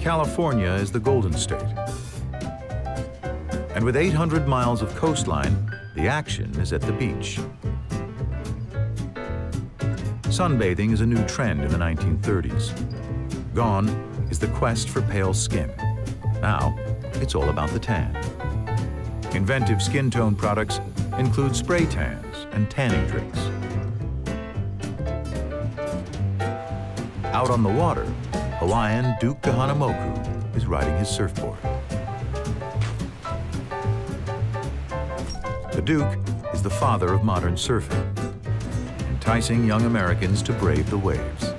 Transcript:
California is the Golden State. And with 800 miles of coastline, the action is at the beach. Sunbathing is a new trend in the 1930s. Gone is the quest for pale skin. Now, it's all about the tan. Inventive skin tone products include spray tans and tanning drinks. Out on the water, Hawaiian Duke Kahanamoku is riding his surfboard. The Duke is the father of modern surfing, enticing young Americans to brave the waves.